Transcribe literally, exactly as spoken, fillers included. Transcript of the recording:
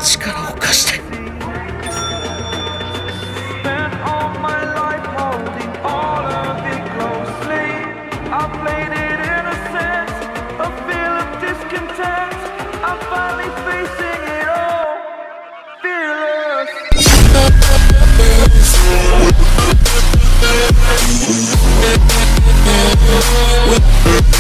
力を貸して。 Spent all my life holding all of it closely. I played it innocent, a feel of discontent. I'm finally facing it all, fearless.